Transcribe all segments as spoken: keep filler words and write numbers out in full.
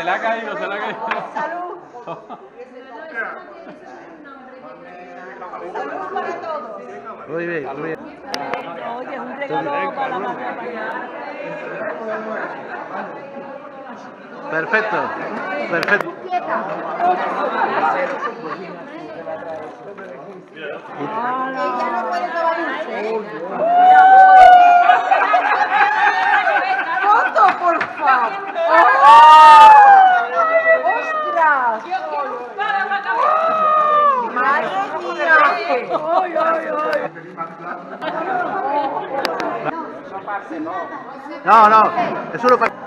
le ha caído, se le ha caído. Salud. Salud para todos. Muy bien, muy bien. Oye, es un regalo para la mamá. Perfecto, perfecto. Ella no puede tomar dulce. ¡Foto, por favor! ¡Ostras! ¡Madre mía! ¡Ay, ay, ay! No, no, es solo para...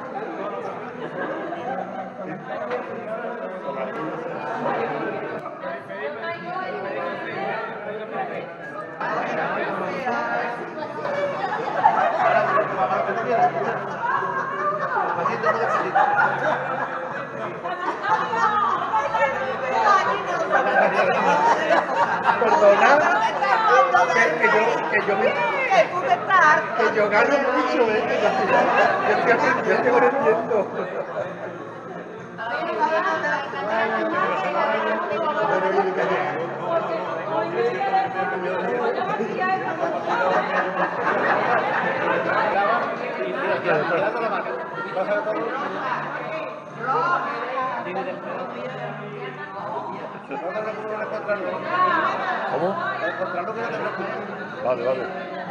Perdona, que, que yo, que yo, me, que yo gano mucho, ¿eh? Que yo, yo, estoy, yo estoy aprendiendo. ¿Cómo? Vale, vale.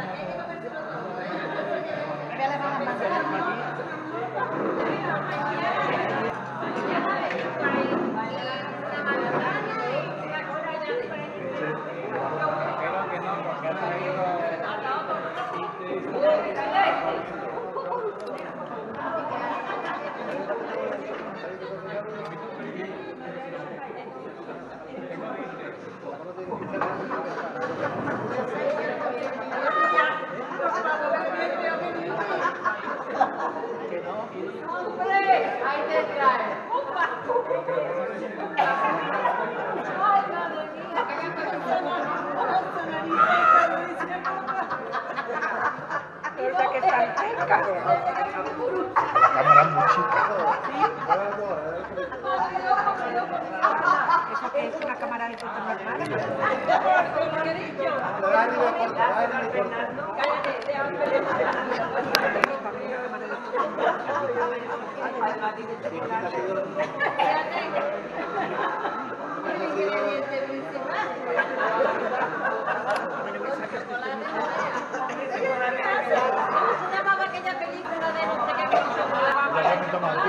Ahí te trae. Esa que está cerca. Cámara muy chica. ¿Eso qué es? ¿Una cámara de fotos normal? Una mamá aquella película de no sé qué.